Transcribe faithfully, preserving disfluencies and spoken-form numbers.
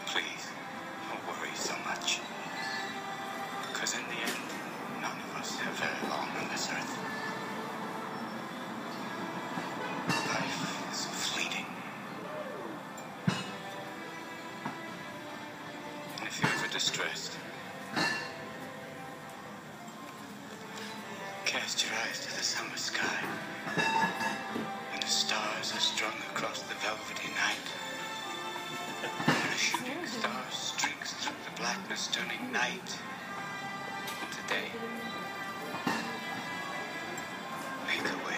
Please, don't worry so much. Because in the end, none of us have very long on this earth. Life is fleeting. And if you're ever distressed, cast your eyes to the summer sky, and the stars are strung across the velvety night. When a shooting star streaks through the blackness, turning night into day. Make a